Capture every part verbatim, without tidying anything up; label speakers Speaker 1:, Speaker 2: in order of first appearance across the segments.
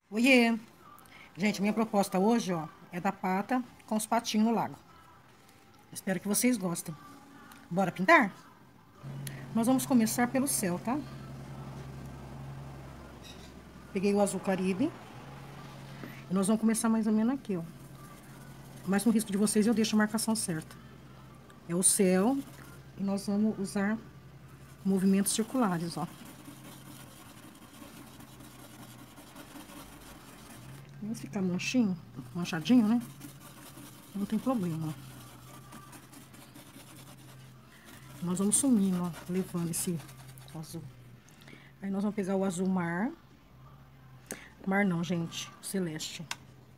Speaker 1: Oiê! Gente, minha proposta hoje, ó, é da pata com os patinhos no lago. Espero que vocês gostem. Bora pintar? Nós vamos começar pelo céu, tá? Peguei o azul Caribe. E nós vamos começar mais ou menos aqui, ó. Mas no risco de vocês eu deixo a marcação certa. É o céu. E nós vamos usar movimentos circulares, ó. Vamos ficar manchinho, manchadinho, né? Não tem problema, ó. Nós vamos sumindo, ó, levando esse azul. Aí nós vamos pegar o azul mar. Mar não, gente, celeste.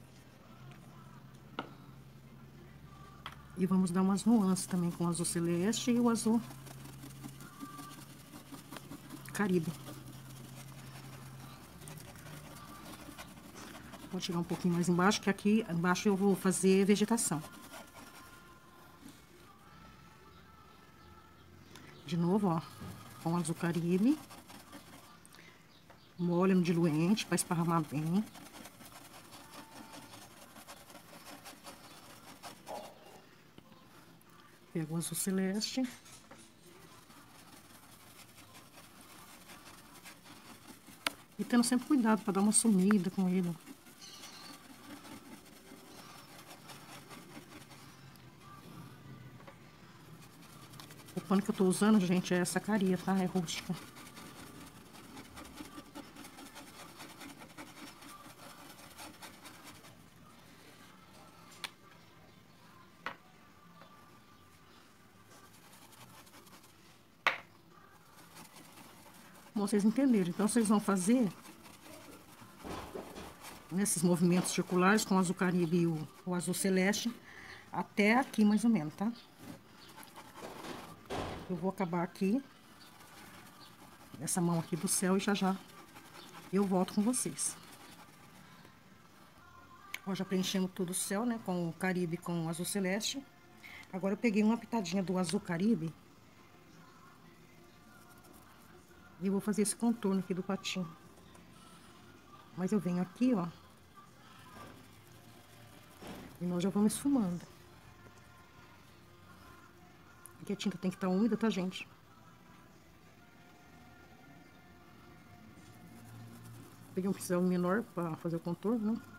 Speaker 1: E vamos dar umas nuances também com o azul celeste e o azul Caribe. Vou tirar um pouquinho mais embaixo, que aqui embaixo eu vou fazer vegetação. De novo, ó, com o azul Caribe. Molha no diluente para esparramar bem. Pego o azul celeste. E tendo sempre cuidado para dar uma sumida com ele. O pano que eu tô usando, gente, é essa caria, tá? É rústica. Bom, vocês entenderam. Então, vocês vão fazer nesses movimentos circulares com o azul Caribe e o, o azul celeste até aqui, mais ou menos, tá? Eu vou acabar aqui, essa mão aqui do céu, e já já eu volto com vocês. Ó, já preenchemos todo o céu, né, com o Caribe com o azul celeste. Agora eu peguei uma pitadinha do azul Caribe e vou fazer esse contorno aqui do patinho. Mas eu venho aqui, ó, e nós já vamos esfumando. Aqui a tinta tem que estar úmida, tá, gente? Peguei um pincel menor para fazer o contorno, né?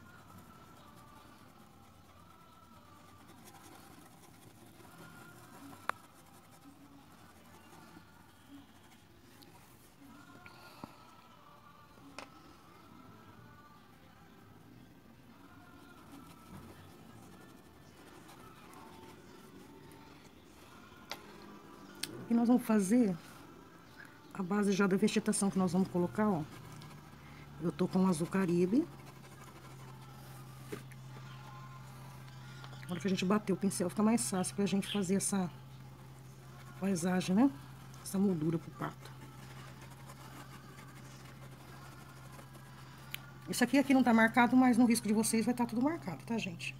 Speaker 1: E nós vamos fazer a base já da vegetação que nós vamos colocar, ó. Eu tô com o azul Caribe. Na hora que a gente bater o pincel, fica mais fácil pra gente fazer essa paisagem, né? Essa moldura pro pato. Isso aqui, aqui não tá marcado, mas no risco de vocês vai estar tudo marcado, tá, gente?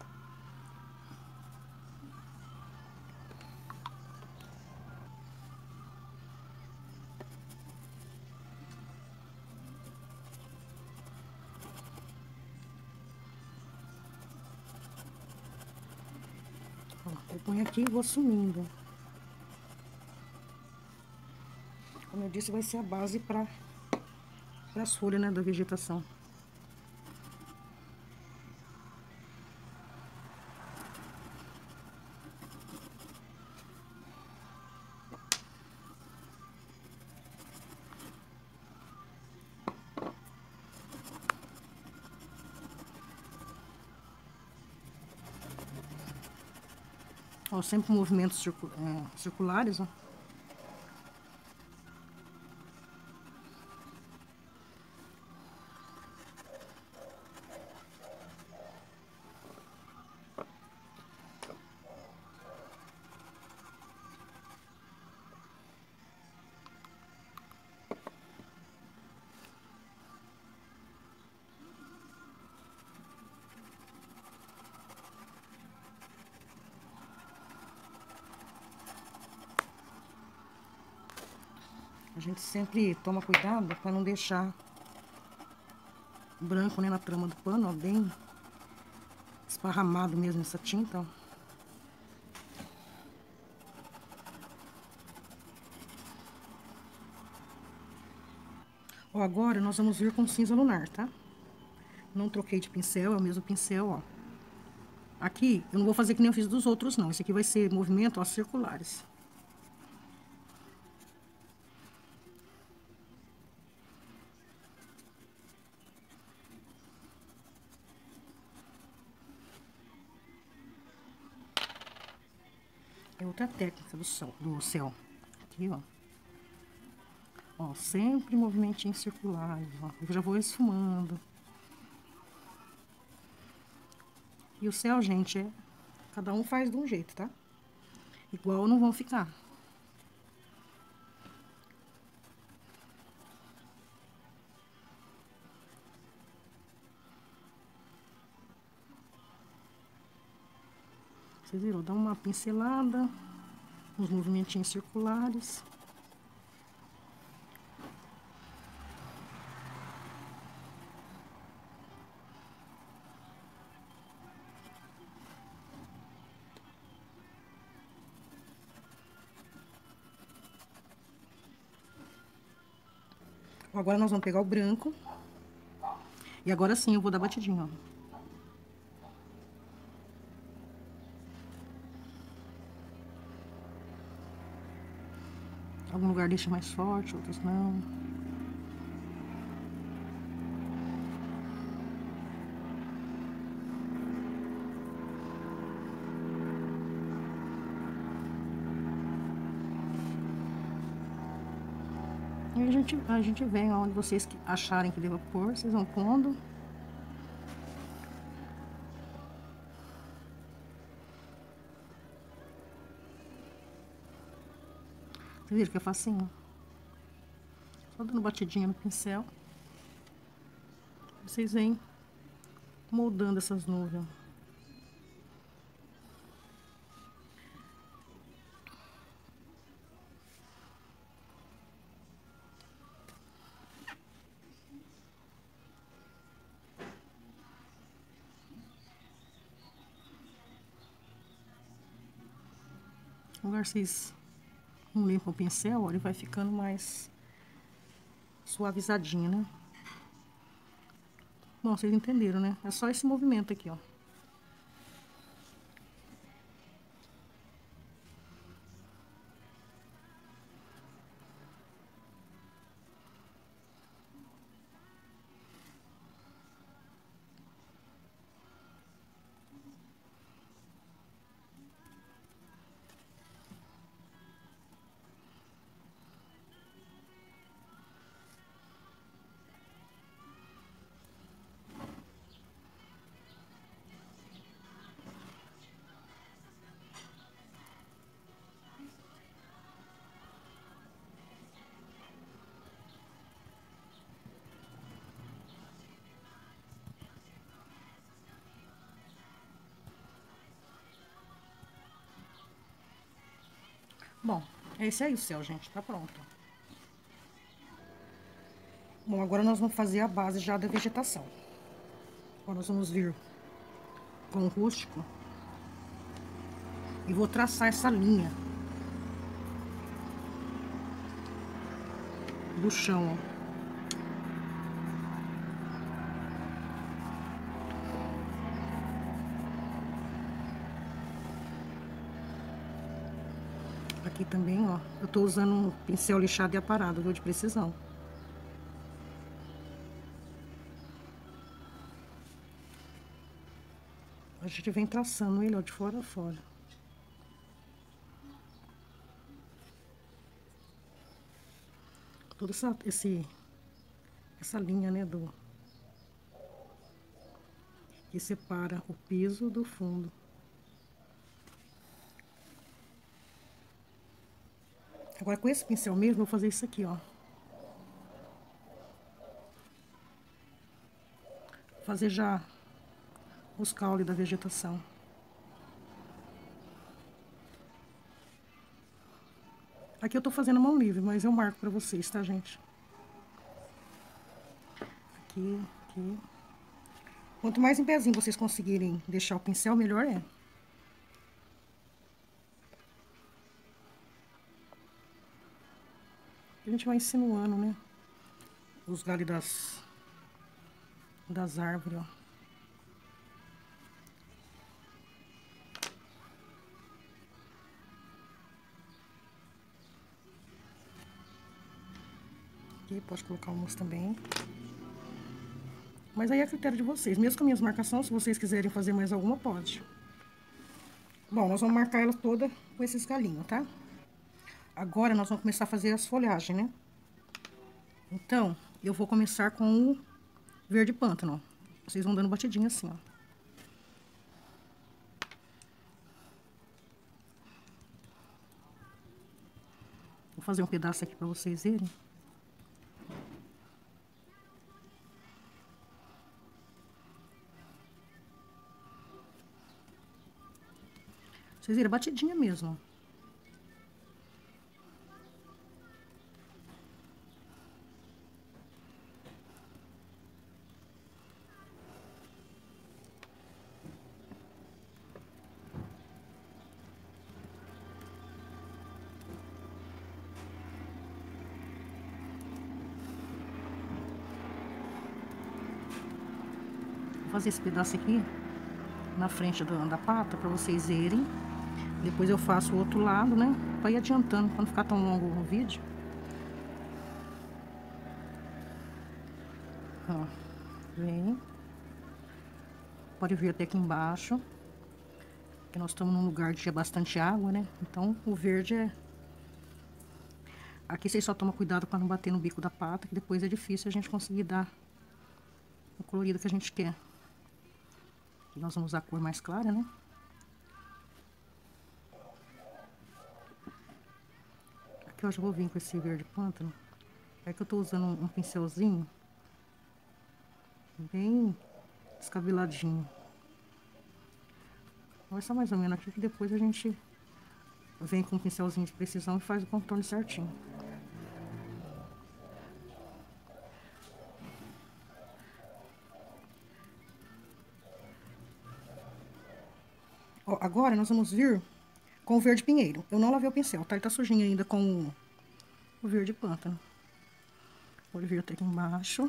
Speaker 1: Ó, eu ponho aqui e vou sumindo. Como eu disse, vai ser a base para as folhas, né, da vegetação. Ó, sempre movimentos circu é, circulares, ó. A gente sempre toma cuidado para não deixar branco, né, na trama do pano, ó, bem esparramado mesmo essa tinta, ó. Ó, agora nós vamos vir com cinza lunar, tá? Não troquei de pincel, é o mesmo pincel, ó. Aqui, eu não vou fazer que nem eu fiz dos outros, não. Esse aqui vai ser movimento, ó, circulares. É outra técnica do céu, do céu. Aqui, ó. Ó, sempre movimentinhos circulares, ó. Eu já vou esfumando. E o céu, gente, é... cada um faz de um jeito, tá? Igual não vão ficar. Vocês viram? Dá uma pincelada, uns movimentinhos circulares. Agora nós vamos pegar o branco. E agora sim eu vou dar batidinha, ó. Algum lugar deixa mais forte, outros não. E a gente, a gente vem onde vocês acharem que deva pôr, vocês vão pondo. Vocês viram que é facinho? Só dando batidinha no pincel. Vocês vêm moldando essas nuvens. Agora vocês não limpam o pincel, ó, ele vai ficando mais suavizadinho, né? Bom, vocês entenderam, né? É só esse movimento aqui, ó. Bom, esse aí o céu, gente, tá pronto. Bom, agora nós vamos fazer a base já da vegetação. Agora nós vamos vir com o rústico e vou traçar essa linha do chão, ó. Aqui também, ó, eu tô usando um pincel lixado e aparado, viu, de precisão. A gente vem traçando ele, ó, de fora a fora. Toda essa, esse, essa linha, né, do... que separa o piso do fundo. Agora, com esse pincel mesmo, eu vou fazer isso aqui, ó. Fazer já os caules da vegetação. Aqui eu tô fazendo mão livre, mas eu marco pra vocês, tá, gente? Aqui, Aqui. Quanto mais em pezinho vocês conseguirem deixar o pincel, melhor é. A gente vai insinuando, né? Os galhos das, das árvores, ó. Aqui, pode colocar o mousse também. Mas aí é a critério de vocês. Mesmo com as minhas marcações, se vocês quiserem fazer mais alguma, pode. Bom, nós vamos marcar ela toda com esses galinhos, tá? Agora, nós vamos começar a fazer as folhagens, né? Então, eu vou começar com o verde pântano, ó. Vocês vão dando batidinha assim, ó. Vou fazer um pedaço aqui pra vocês verem. Vocês viram, batidinha mesmo. Vou fazer esse pedaço aqui na frente do, da pata pra vocês verem. Depois eu faço o outro lado, né? Pra ir adiantando, pra não ficar tão longo o vídeo. Ó, vem. Pode vir até aqui embaixo. Porque nós estamos num lugar que tinha bastante água, né? Então, o verde é... Aqui vocês só tomam cuidado pra não bater no bico da pata, que depois é difícil a gente conseguir dar o colorido que a gente quer. Aqui nós vamos usar a cor mais clara, né? Aqui eu já vou vir com esse verde pântano. É que eu tô usando um, um pincelzinho bem descabeladinho. Vai só mais ou menos aqui, que depois a gente vem com um pincelzinho de precisão e faz o contorno certinho. Ó, agora nós vamos vir com o verde pinheiro. Eu não lavei o pincel, tá? Ele tá sujinho ainda com o verde pântano. Vou vir até aqui embaixo.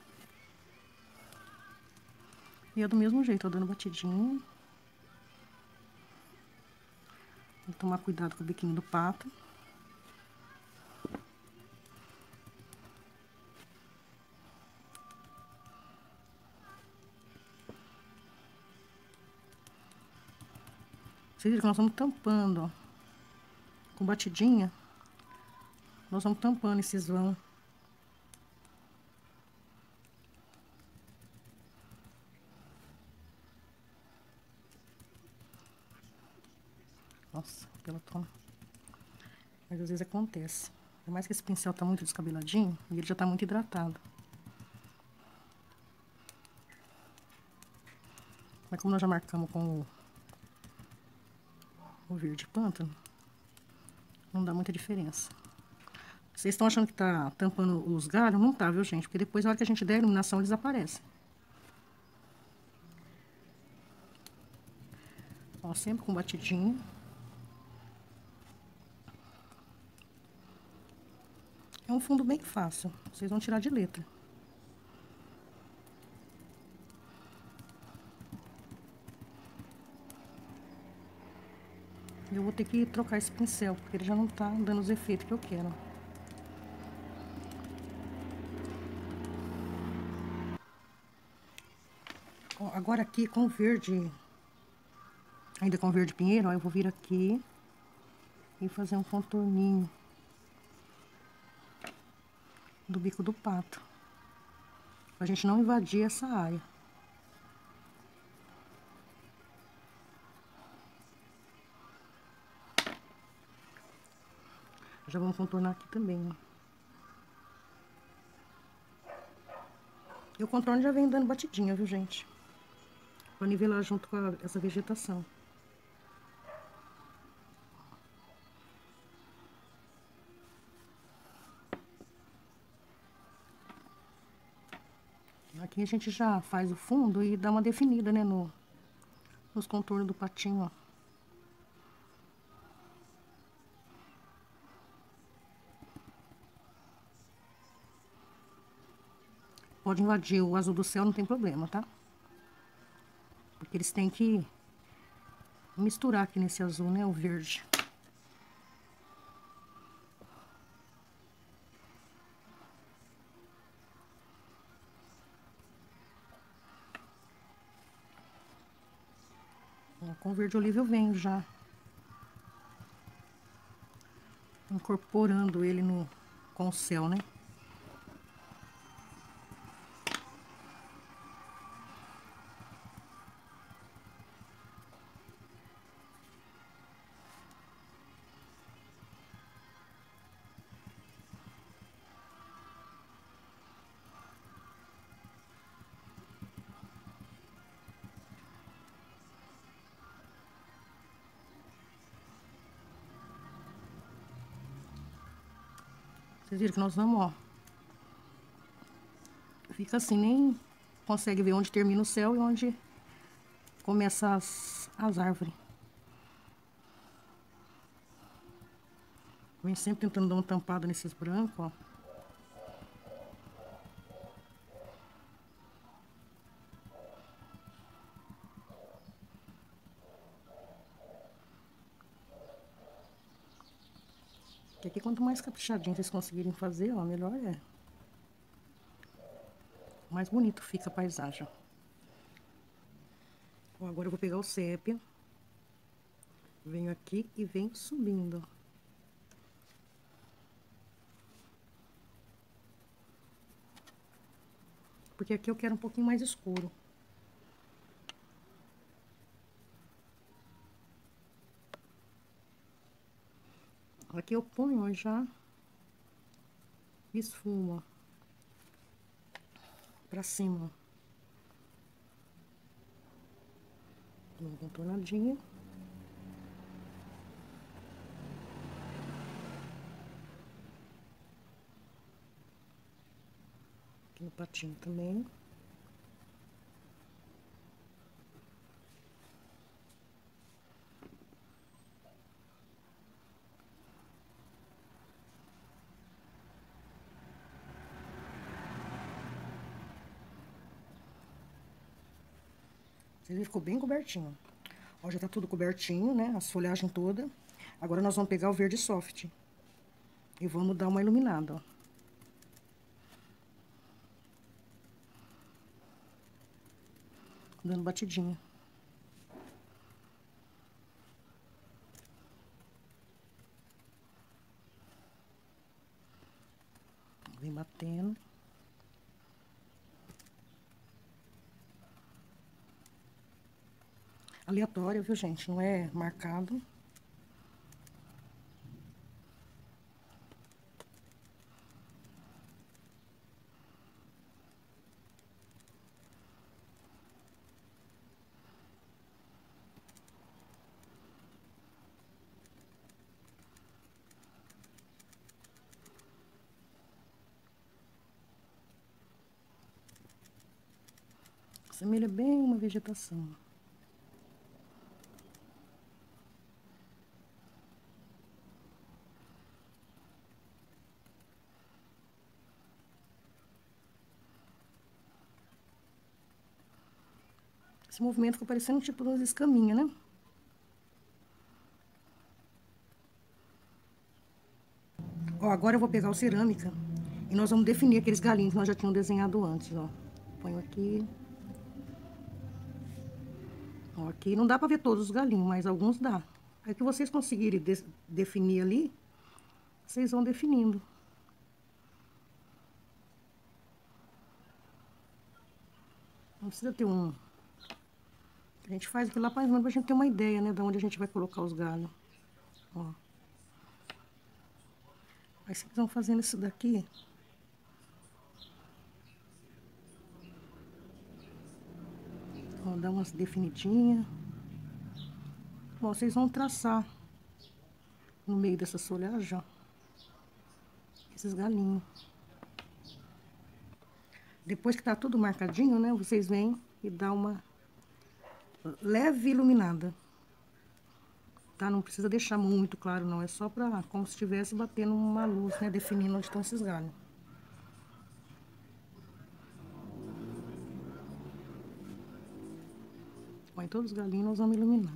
Speaker 1: E é do mesmo jeito, ó, dando batidinha. Tem que tomar cuidado com o biquinho do pato. Vocês viram que nós vamos tampando, ó. Com batidinha. Nós vamos tampando esses vão. Nossa, pela tona. Mas às vezes acontece. Por mais que esse pincel tá muito descabeladinho, e ele já tá muito hidratado. Mas como nós já marcamos com o, o verde pântano, não dá muita diferença. Vocês estão achando que tá tampando os galhos? Não tá, viu, gente? Porque depois, na hora que a gente der a iluminação, eles aparecem. Ó, sempre com batidinho. É um fundo bem fácil. Vocês vão tirar de letra. Eu vou ter que trocar esse pincel, porque ele já não tá dando os efeitos que eu quero. Ó, agora aqui com o verde, ainda com o verde pinheiro, ó, eu vou vir aqui e fazer um contorninho do bico do pato, pra gente não invadir essa área. Já vamos contornar aqui também, ó. E o contorno já vem dando batidinha, viu, gente? Pra nivelar junto com a, essa vegetação. Aqui a gente já faz o fundo e dá uma definida, né, no, nos contornos do patinho, ó. Pode invadir o azul do céu, não tem problema, tá? Porque eles têm que misturar aqui nesse azul, né, o verde. Com o verde oliva eu venho já incorporando ele no, com o céu, né? Vocês viram que nós vamos, ó. Fica assim, nem consegue ver onde termina o céu e onde começa as, as árvores. Vem sempre tentando dar uma tampada nesses brancos, ó. Porque aqui, quanto mais caprichadinho vocês conseguirem fazer, ó, melhor é. Mais bonito fica a paisagem. Ó, agora eu vou pegar o sépia. Venho aqui e venho subindo. Porque aqui eu quero um pouquinho mais escuro. Aqui eu ponho, ó, já esfuma pra cima. Dou uma contornadinha. Aqui no patinho também. Vocês viram, ficou bem cobertinho. Ó, já tá tudo cobertinho, né? As folhagens todas. Agora nós vamos pegar o verde soft. E vamos dar uma iluminada, ó. Dando batidinha. Vem batendo. Aleatório, viu, gente? Não é marcado. Assemelha bem uma vegetação. Esse movimento fica parecendo tipo umas escaminhas, né? Ó, agora eu vou pegar o cerâmica e nós vamos definir aqueles galinhos que nós já tínhamos desenhado antes, ó. Ponho aqui. Ó, aqui não dá pra ver todos os galinhos, mas alguns dá. Aí que vocês conseguirem de definir ali, vocês vão definindo. Não precisa ter um... A gente faz aqui lá mais ou menos pra gente ter uma ideia, né, de onde a gente vai colocar os galhos. Ó. Aí vocês vão fazendo isso daqui. Ó, dá umas definidinhas. Bom, vocês vão traçar no meio dessa folhagem, ó, esses galinhos. Depois que tá tudo marcadinho, né? Vocês vêm e dá uma leve iluminada. Tá? Não precisa deixar muito claro, não. É só pra, como se estivesse batendo uma luz, né? Definindo onde estão esses galhos. Ó, em todos os galinhos nós vamos iluminar.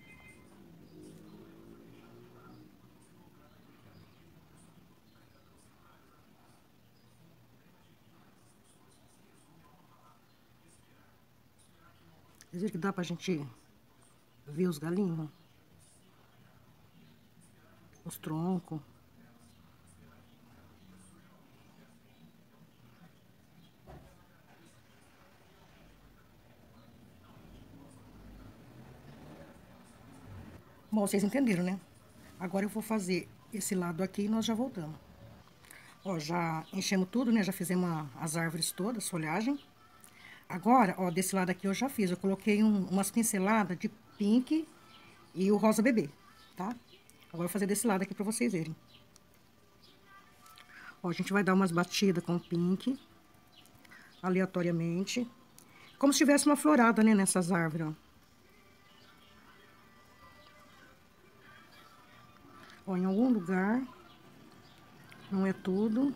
Speaker 1: Vocês viram que dá pra gente ver os galinhos? Os troncos. Bom, vocês entenderam, né? Agora eu vou fazer esse lado aqui e nós já voltamos. Ó, já enchemos tudo, né? Já fizemos a- as árvores todas, folhagem. Agora, ó, desse lado aqui eu já fiz. Eu coloquei um- umas pinceladas de pink e o rosa bebê, tá? Agora eu vou fazer desse lado aqui pra vocês verem. Ó, a gente vai dar umas batidas com o pink, aleatoriamente. Como se tivesse uma florada, né, nessas árvores, ó. Ó, em algum lugar, não é tudo.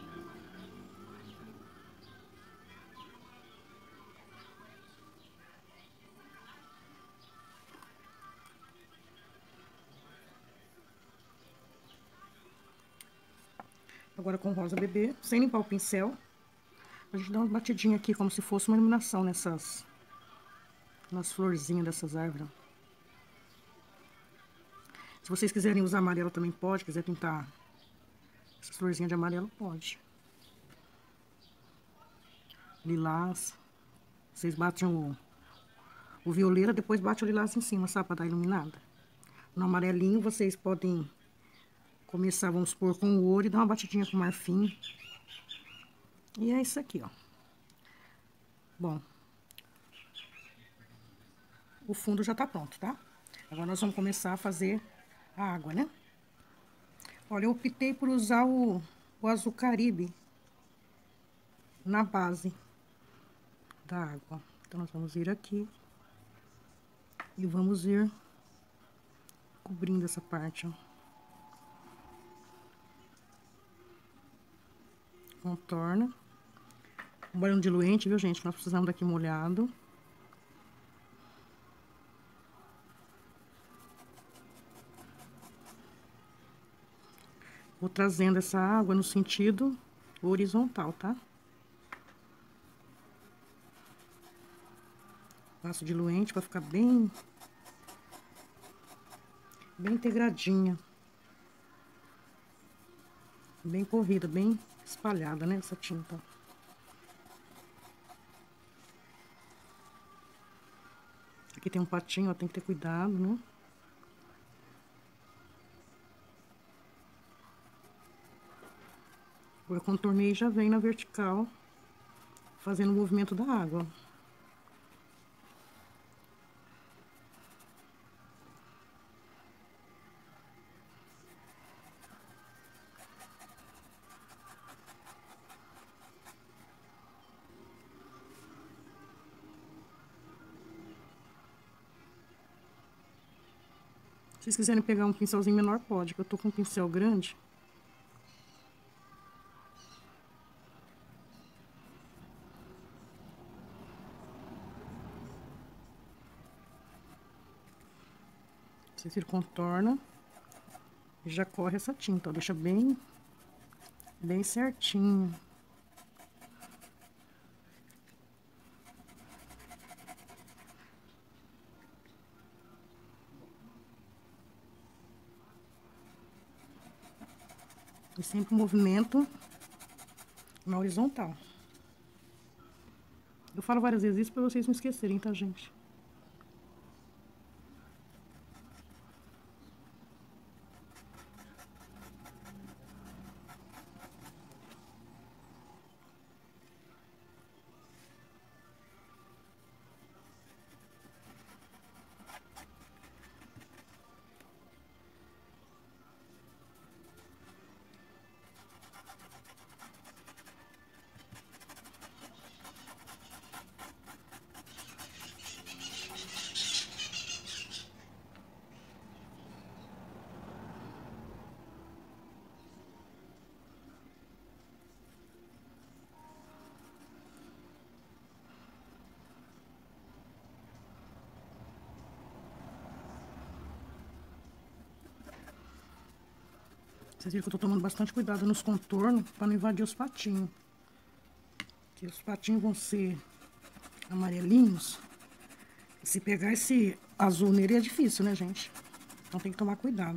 Speaker 1: Agora com rosa bebê, sem limpar o pincel. A gente dá uma batidinha aqui, como se fosse uma iluminação nessas... nas florzinhas dessas árvores. Se vocês quiserem usar amarelo também pode, quiser pintar essas florzinhas de amarelo, pode. Lilás. Vocês batem o, o violeira, depois bate o lilás em cima, sabe? Pra dar iluminada. No amarelinho, vocês podem começar, vamos supor, com o ouro e dar uma batidinha com marfim. E é isso aqui, ó. Bom. O fundo já tá pronto, tá? Agora nós vamos começar a fazer a água, né? Olha, eu optei por usar o, o azul Caribe na base da água. Então, nós vamos vir aqui e vamos ir cobrindo essa parte, ó. Contorna. Um banho diluente, viu, gente? Nós precisamos daqui molhado. Vou trazendo essa água no sentido horizontal, tá? Passo diluente pra ficar bem... bem integradinha. Bem corrida, bem espalhada, né, essa tinta. Aqui tem um patinho, ó, tem que ter cuidado, né? Agora eu contornei e já vem na vertical, fazendo o movimento da água. Se vocês quiserem pegar um pincelzinho menor, pode, que eu tô com um pincel grande. Vocês viram, contorna e já corre essa tinta, ó, deixa bem, bem certinho. E sempre o movimento na horizontal. Eu falo várias vezes isso pra vocês não esquecerem, tá, gente? Vocês viram que eu tô tomando bastante cuidado nos contornos para não invadir os patinhos. Que os patinhos vão ser amarelinhos. E se pegar esse azul nele é difícil, né, gente? Então tem que tomar cuidado.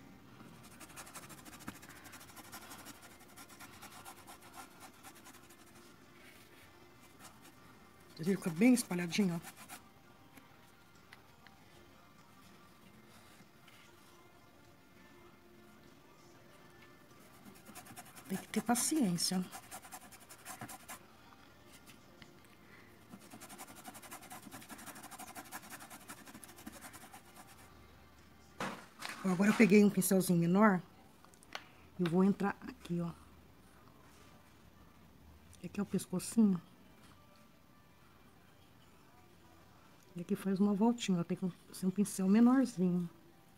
Speaker 1: Vocês viram que fica bem espalhadinho, ó. Tem que ter paciência. Agora eu peguei um pincelzinho menor e vou entrar aqui, ó. Aqui é o pescocinho. E aqui faz uma voltinha, ó. Tem que ser um pincel menorzinho.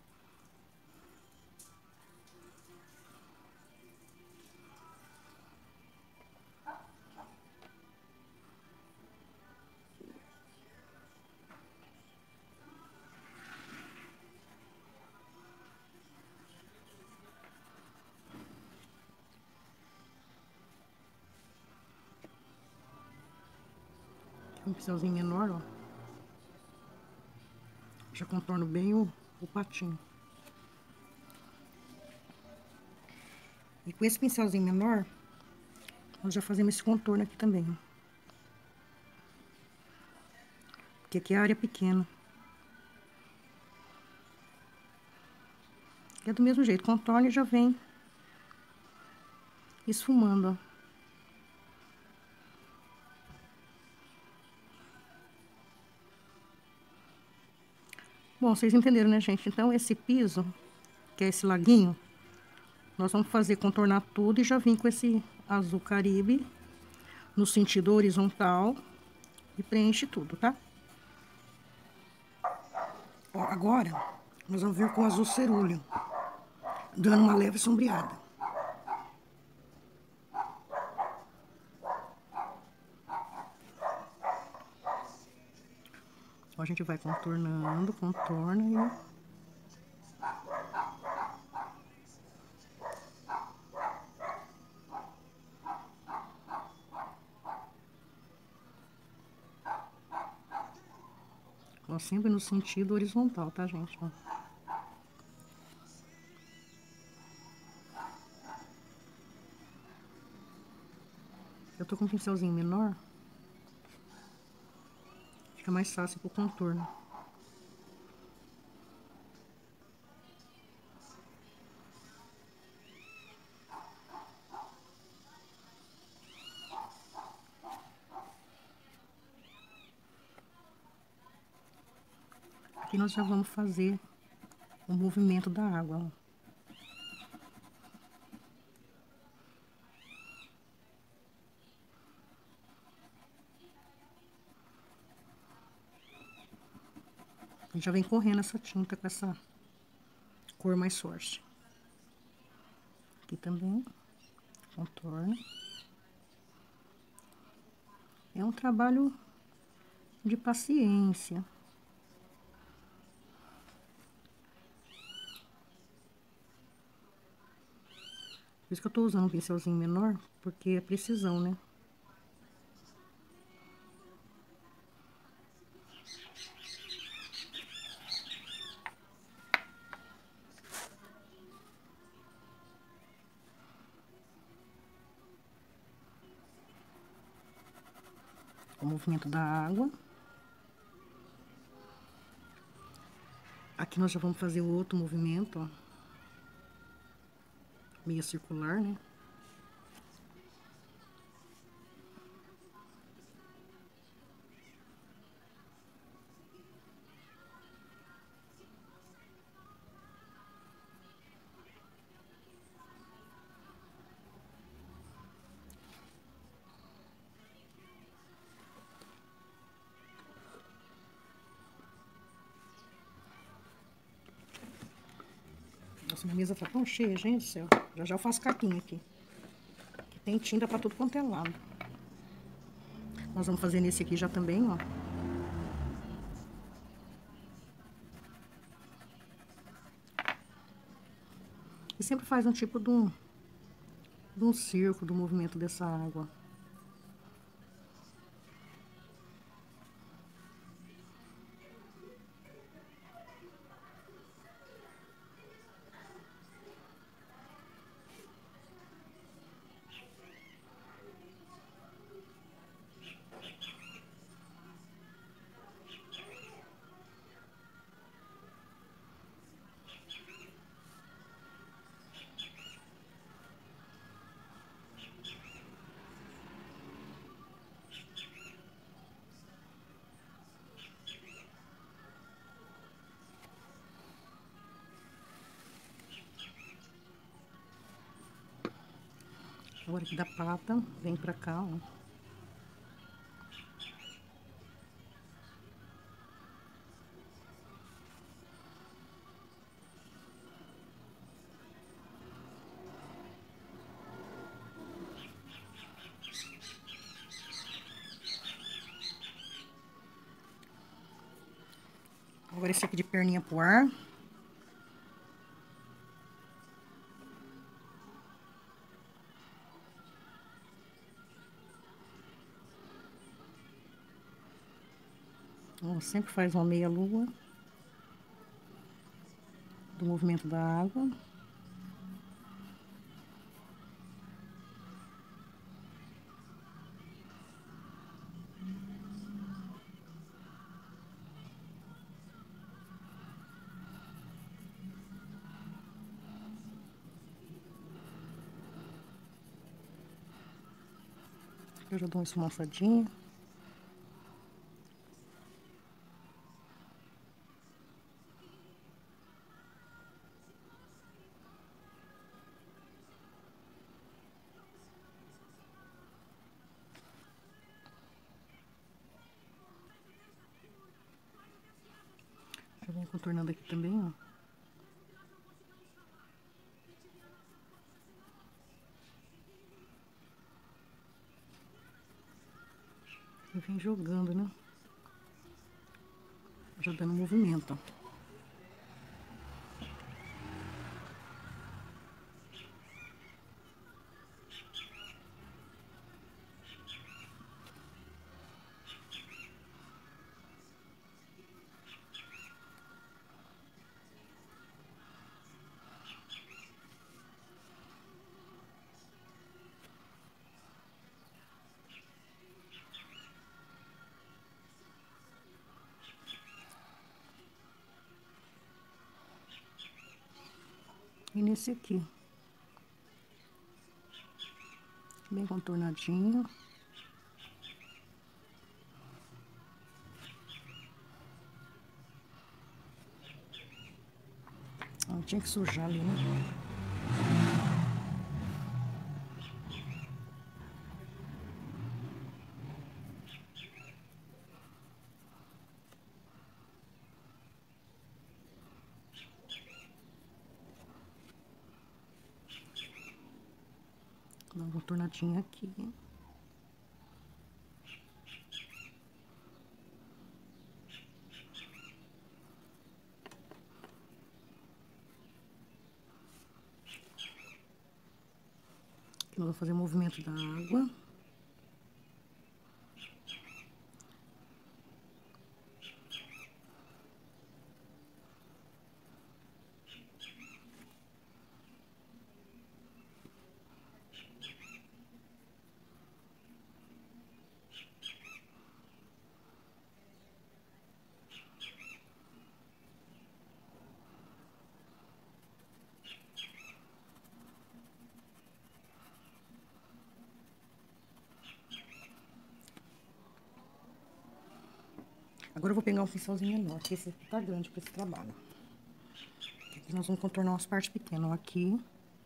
Speaker 1: Um pincelzinho menor, ó. Já contorno bem o, o patinho. E com esse pincelzinho menor, nós já fazemos esse contorno aqui também, ó. Porque aqui é a área pequena. É do mesmo jeito, contorno e já vem esfumando, ó. Bom, vocês entenderam, né, gente? Então, esse piso, que é esse laguinho, nós vamos fazer contornar tudo e já vim com esse azul Caribe no sentido horizontal e preenche tudo, tá? Ó, agora, nós vamos vir com o azul cerúleo, dando uma leve sombreada. Ó, a gente vai contornando, contorna e... Ó, sempre no sentido horizontal, tá, gente? Ó. Eu tô com um pincelzinho menor. Fica mais fácil pro contorno. Aqui nós já vamos fazer o movimento da água, ó. E já vem correndo essa tinta com essa cor mais forte. Aqui também, contorno. É um trabalho de paciência. Por isso que eu tô usando um pincelzinho menor, porque é precisão, né? O movimento da água. Aqui nós já vamos fazer o outro movimento, ó. Meio circular, né? Nossa, minha mesa tá tão cheia, gente do céu. Já já eu faço caquinha aqui. Aqui tem tinta pra tudo quanto é lado. Nós vamos fazer nesse aqui já também, ó. E sempre faz um tipo de um, de um circo do movimento dessa água. Agora aqui da pata, vem pra cá, ó. Agora esse aqui de perninha pro ar. Ó, sempre faz uma meia lua do movimento da água. Eu já dou uma esfumaçadinha. Eu venho contornando aqui também, ó. E vem jogando, né? Já dando movimento, ó. E nesse aqui. Bem contornadinho. Ó, tinha que sujar ali, né? Dá uma contornadinha aqui. Aqui nós vamos fazer o movimento da água. Agora eu vou pegar um pincelzinho menor, que esse aqui tá grande pra esse trabalho. Aqui nós vamos contornar umas partes pequenas, ó, aqui.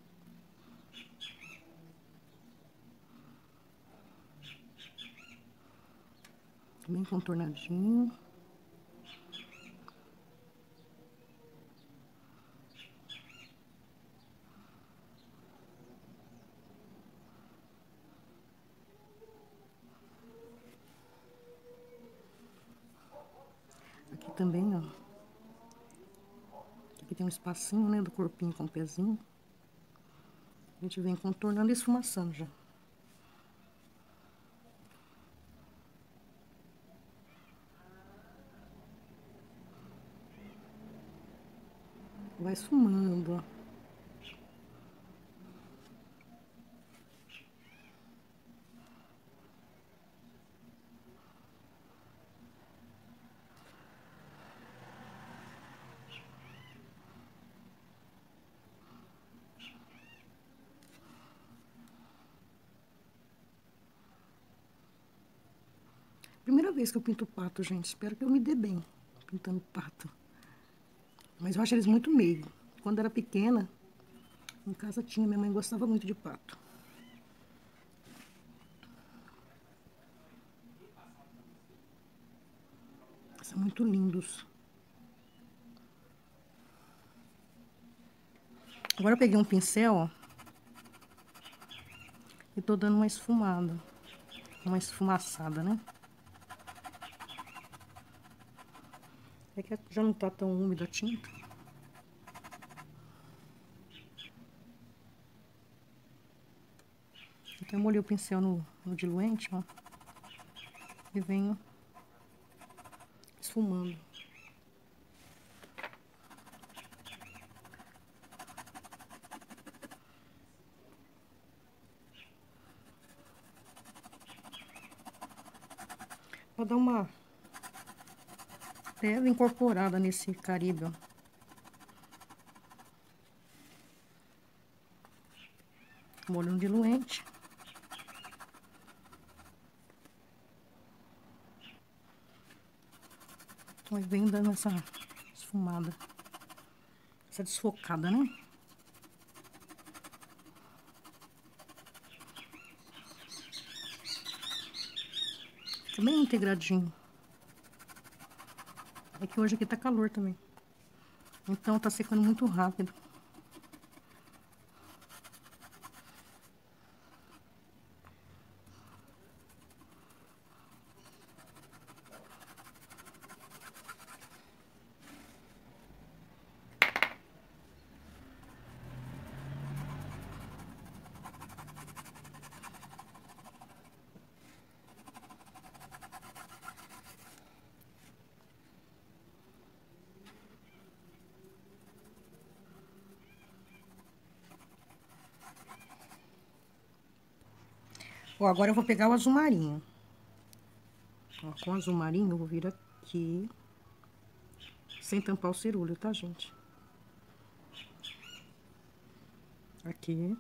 Speaker 1: Bem contornadinho. Aqui também, ó. Aqui tem um espacinho, né, do corpinho com o pezinho. A gente vem contornando e esfumaçando já. Vai esfumando, ó. Primeira vez que eu pinto pato, gente. Espero que eu me dê bem pintando pato. Mas eu acho eles muito meio. Quando era pequena, em casa tinha, minha mãe gostava muito de pato. São muito lindos. Agora eu peguei um pincel, ó. E tô dando uma esfumada. Uma esfumaçada, né? É que já não tá tão úmida a tinta. Então eu molhei o pincel no, no diluente, ó. E venho esfumando. Vou dar uma leve incorporada nesse Caribe, ó. Molho no diluente. Aí vem dando essa esfumada. Essa desfocada, né? Fica bem integradinho. É que hoje aqui tá calor também. Então tá secando muito rápido. Ó, agora eu vou pegar o azul marinho. Ó, com o azul marinho eu vou vir aqui. Sem tampar o cerulho, tá, gente? Aqui.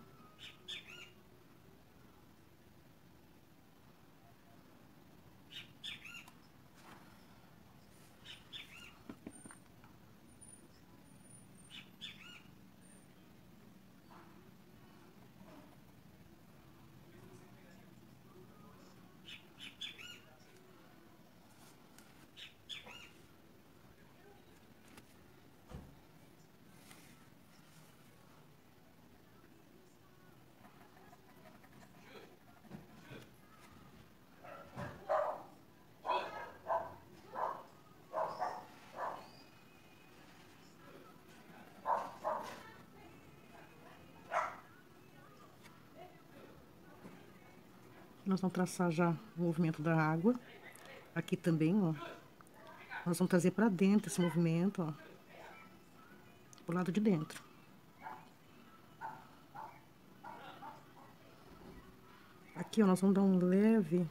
Speaker 1: Nós vamos traçar já o movimento da água. Aqui também, ó. Nós vamos trazer pra dentro esse movimento, ó. Pro lado de dentro. Aqui, ó, nós vamos dar um leve...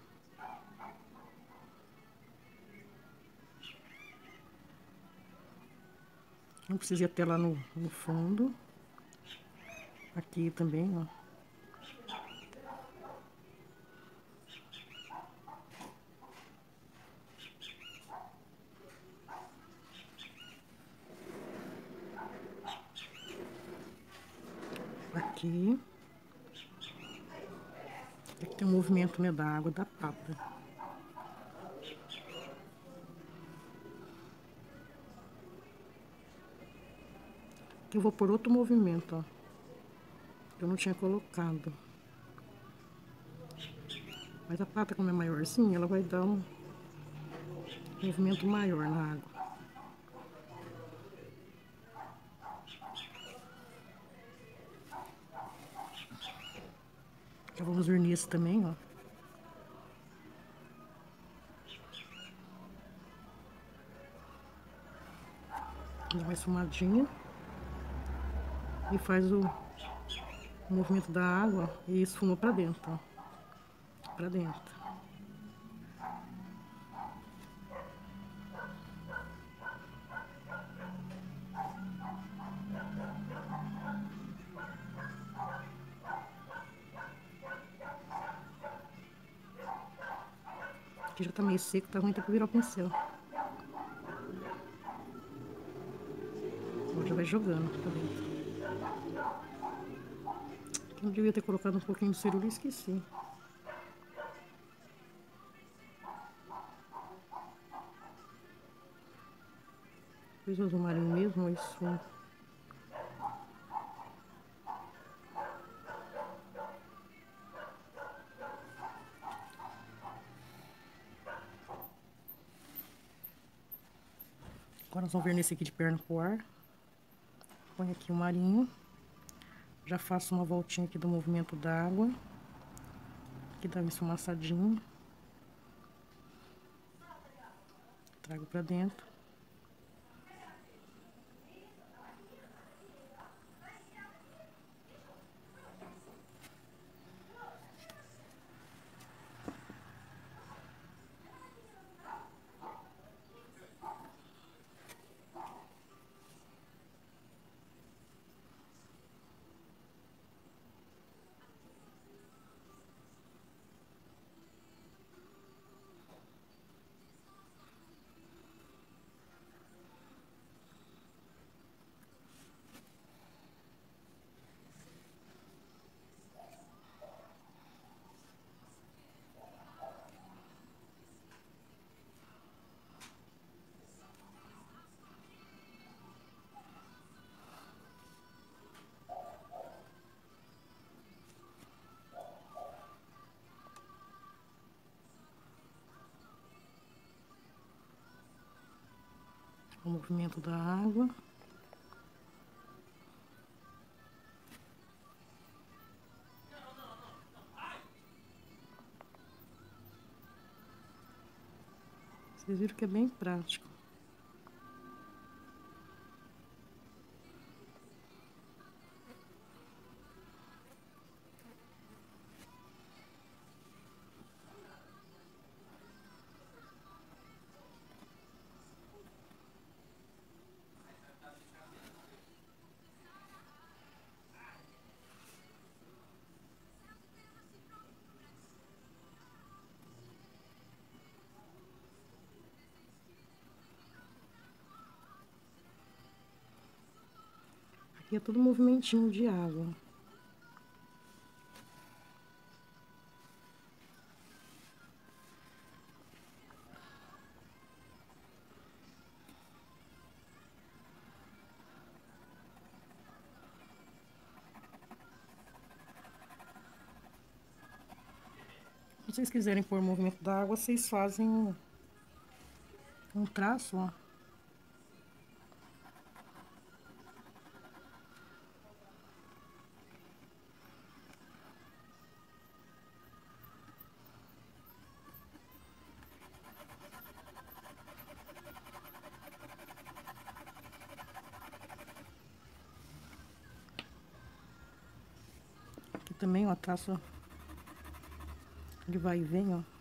Speaker 1: Não precisa ir até lá no, no fundo. Aqui também, ó. Aqui. Aqui tem um movimento, né, da água da pata. Aqui eu vou por outro movimento, ó. Que eu não tinha colocado. Mas a pata, como é maiorzinha, ela vai dar um movimento maior na água. Já vamos vir nesse também, ó. Dá uma esfumadinha. E faz o, o movimento da água e esfuma pra dentro, ó. Pra dentro. Aqui já tá meio seco, tá ruim até pra virar o pincel. Agora já vai jogando pra dentro. Eu devia ter colocado um pouquinho de cerulho e esqueci. Fiz o azul marinho mesmo, ou isso? Agora nós vamos ver nesse aqui de perna pro ar. Põe aqui o marinho. Já faço uma voltinha aqui do movimento da água. Aqui dá uma esfumaçadinha. Trago pra dentro. O movimento da água. Vocês viram que é bem prático. Aqui é tudo movimentinho de água. Se vocês quiserem pôr o movimento da água, vocês fazem um, um traço, ó. Aqui também, ó, traço de vai e vem, ó.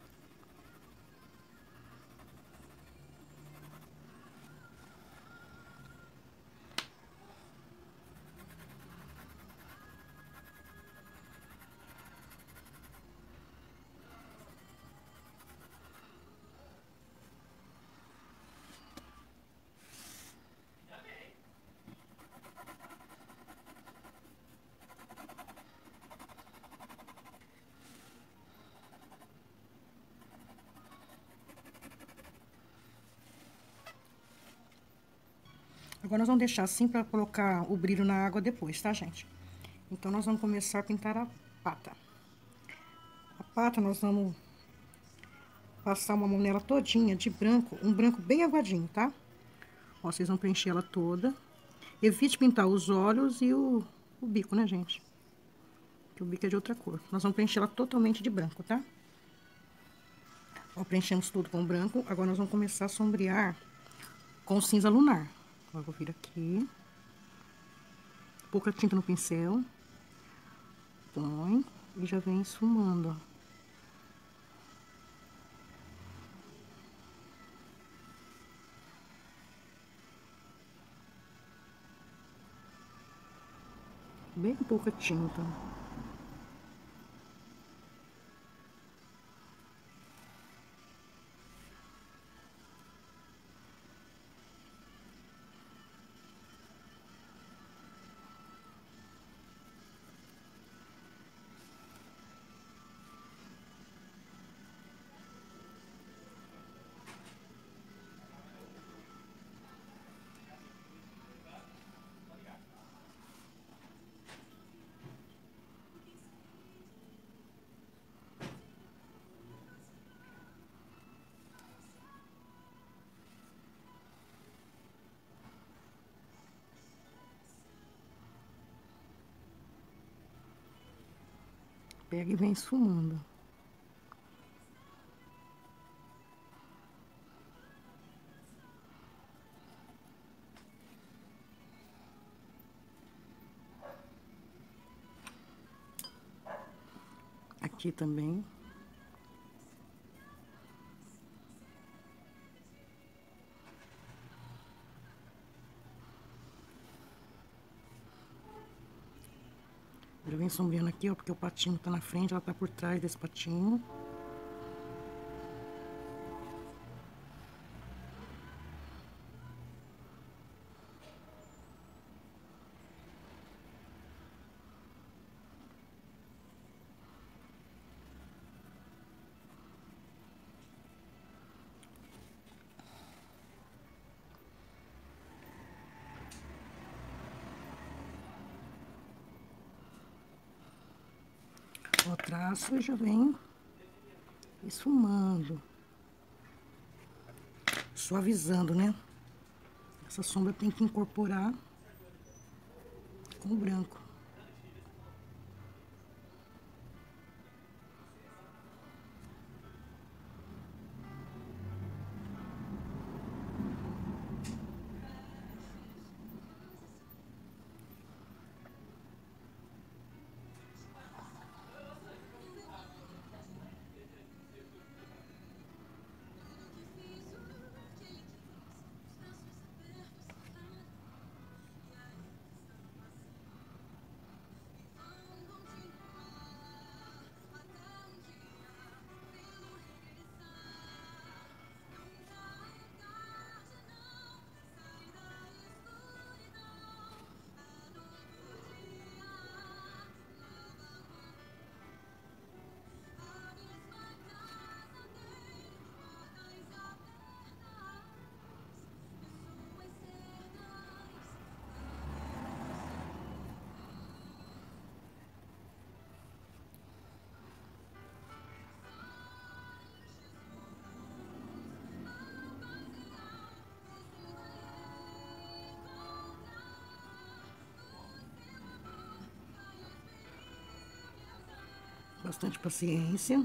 Speaker 1: Agora nós vamos deixar assim pra colocar o brilho na água depois, tá, gente? Então, nós vamos começar a pintar a pata. A pata, nós vamos passar uma mão nela todinha de branco, um branco bem aguadinho, tá? Ó, vocês vão preencher ela toda. Evite pintar os olhos e o, o bico, né, gente? que o bico é de outra cor. Nós vamos preencher ela totalmente de branco, tá? Ó, preenchemos tudo com branco. Agora, nós vamos começar a sombrear com cinza lunar. Ó, eu vou vir aqui. Pouca tinta no pincel. Põe e já vem esfumando, ó. Bem pouca tinta. Pega e vem esfumando. Aqui também. Já vem sombreando aqui, ó, porque o patinho tá na frente, ela tá por trás desse patinho. Ó, traço e já vem esfumando. Suavizando, né? Essa sombra tem que incorporar com o branco. Bastante paciência.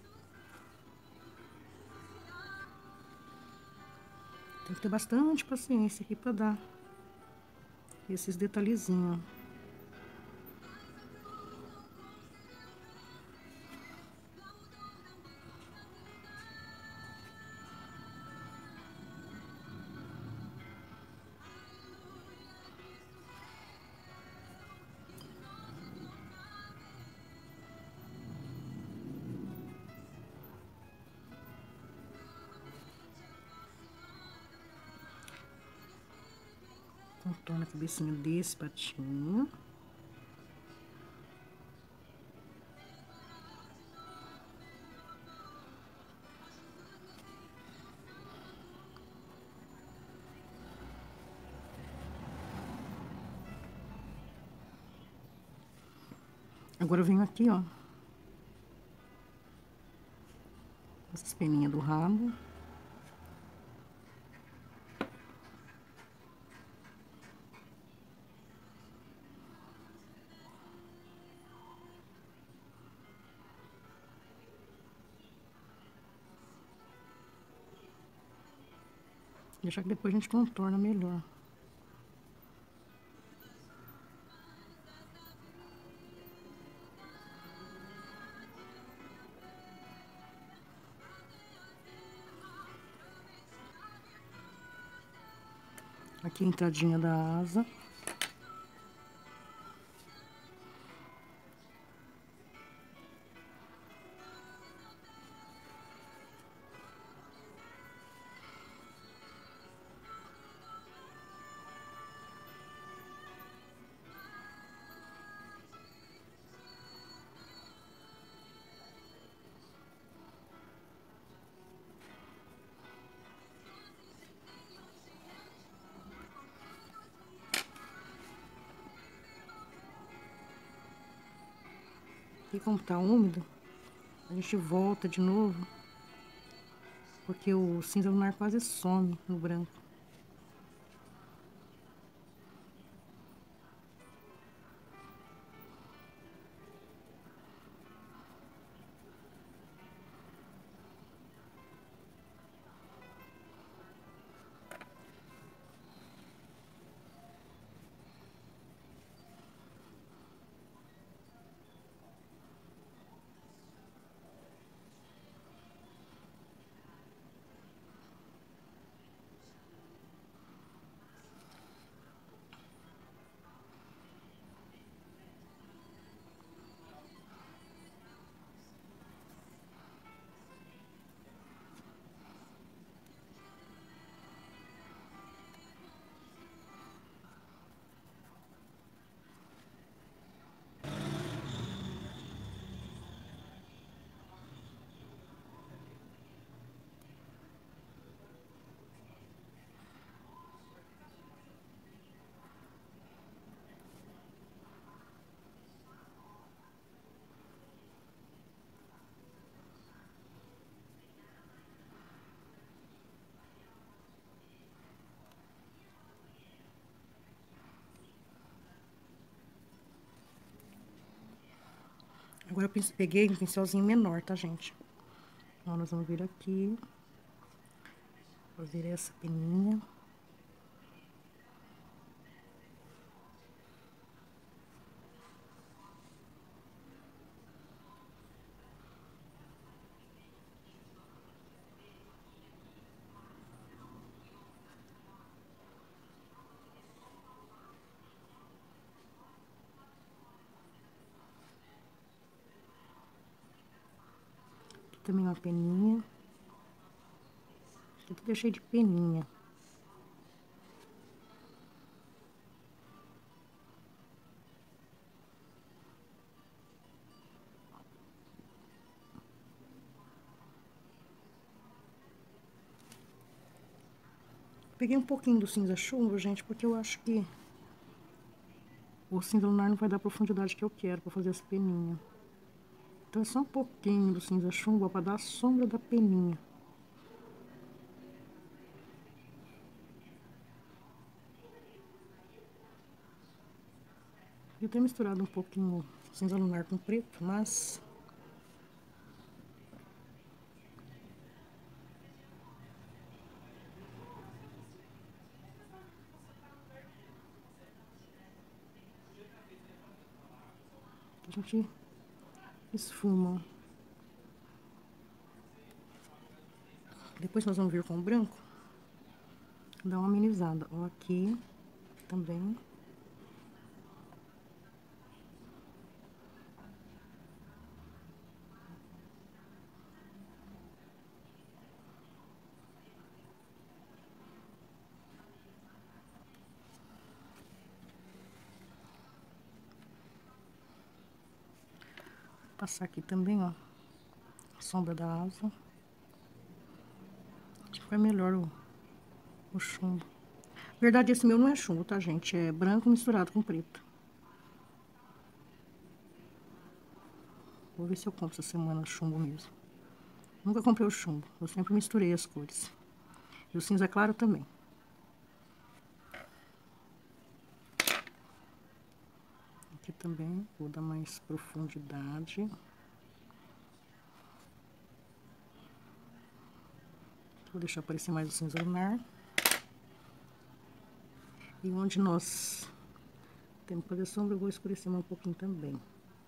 Speaker 1: Tem que ter bastante paciência aqui pra dar esses detalhezinhos. Contorna a cabecinha desse patinho. Agora eu venho aqui, ó. Essas peninhas do rabo. Deixar que depois a gente contorna melhor. Aqui a entradinha da asa. E como tá úmido, a gente volta de novo, porque o cinza lunar quase some no branco. Agora eu peguei um pincelzinho menor, tá, gente? Então, nós vamos vir aqui, fazer essa peninha. Aqui também uma peninha. Aqui tudo é cheio de peninha. Peguei um pouquinho do cinza chumbo, gente, porque eu acho que o cinza lunar não vai dar a profundidade que eu quero pra fazer as peninhas. Então é só um pouquinho do cinza chumbo pra dar a sombra da peninha. Eu tenho misturado um pouquinho cinza lunar com preto, mas... a gente esfuma. Depois nós vamos vir com o branco, dar uma amenizada. Ó, aqui também. Passar aqui também, ó, a sombra da asa. Acho que vai melhor o, o chumbo. Na verdade, esse meu não é chumbo, tá, gente? É branco misturado com preto. Vou ver se eu compro essa semana chumbo mesmo. Nunca comprei o chumbo, eu sempre misturei as cores. E o cinza claro também. Aqui também vou dar mais profundidade. Vou deixar aparecer mais o cinza lunar. E onde nós temos que fazer sombra, eu vou escurecer mais um pouquinho também.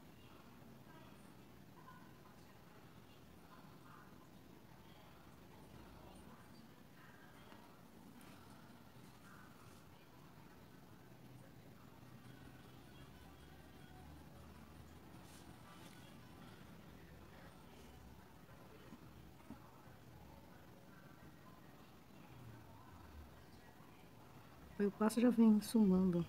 Speaker 1: Aí eu passo e já vem sumando.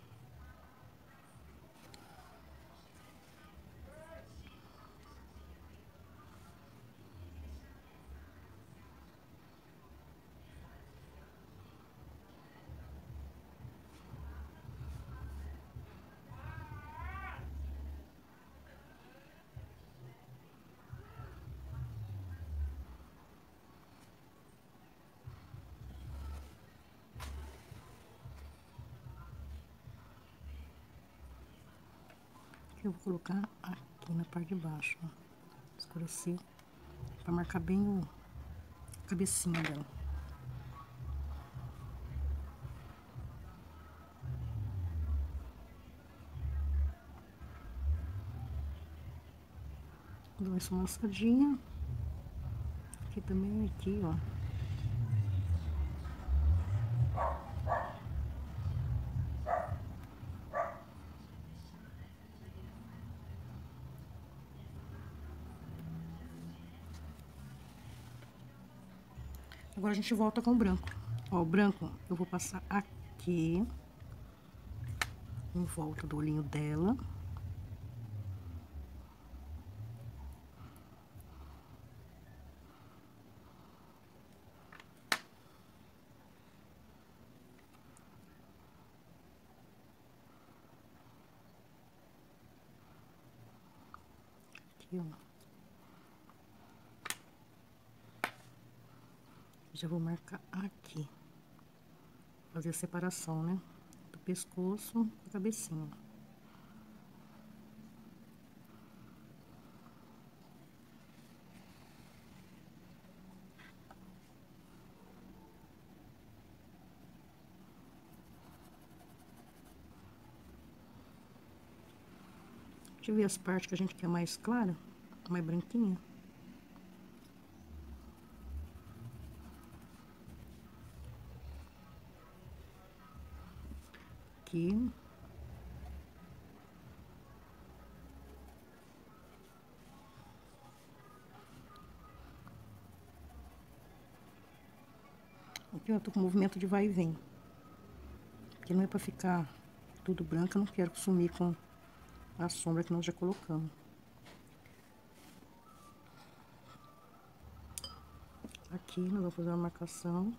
Speaker 1: Eu vou colocar aqui na parte de baixo, ó. Escurecer, pra marcar bem o a cabecinha dela. Dou essa mascadinha. Aqui também, aqui, ó. Agora a gente volta com o branco. Ó, o branco eu vou passar aqui, em volta do olhinho dela. Aqui, ó. Já vou marcar aqui. Fazer a separação, né? Do pescoço com a cabecinha. Deixa eu ver as partes que a gente quer mais clara, mais branquinha. Aqui. Aqui eu tô com movimento de vai e vem. Porque não é pra ficar tudo branco, eu não quero sumir com a sombra que nós já colocamos. Aqui nós vamos fazer uma marcação.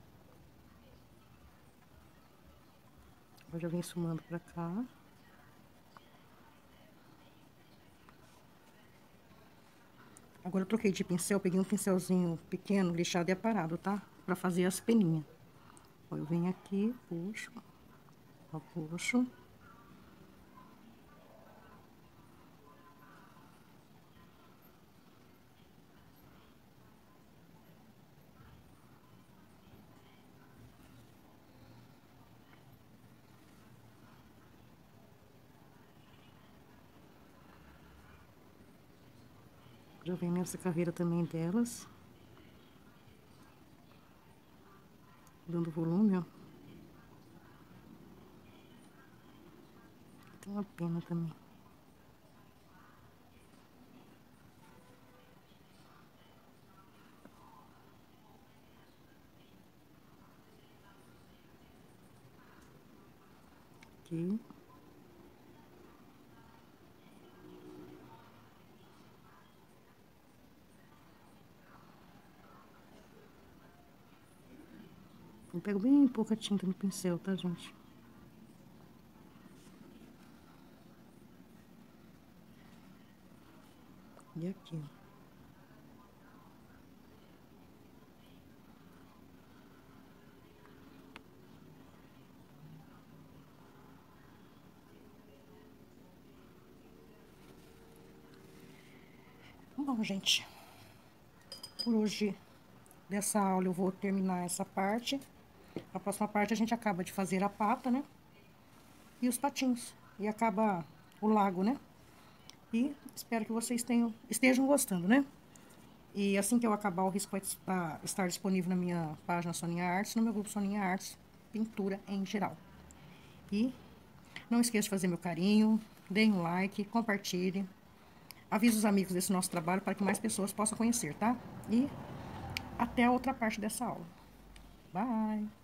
Speaker 1: Agora já vem sumando pra cá. Agora eu troquei de pincel, peguei um pincelzinho pequeno, lixado e aparado, tá? Pra fazer as peninhas. Ó, eu venho aqui, puxo, ó, puxo. Já vem nessa carreira também delas. Dando volume, ó. Tem uma pena também. Aqui. Eu pego bem pouca tinta no pincel, tá, gente? E aqui, ó. Bom, gente, por hoje dessa aula eu vou terminar essa parte. A próxima parte a gente acaba de fazer a pata, né? e os patinhos. E acaba o lago, né? E espero que vocês tenham, estejam gostando, né? E assim que eu acabar, o risco vai estar, estar disponível na minha página Soninha Artes, no meu grupo Soninha Artes, pintura em geral. E não esqueça de fazer meu carinho, deem um like, compartilhe. Avise os amigos desse nosso trabalho para que mais pessoas possam conhecer, tá? E até a outra parte dessa aula. Bye!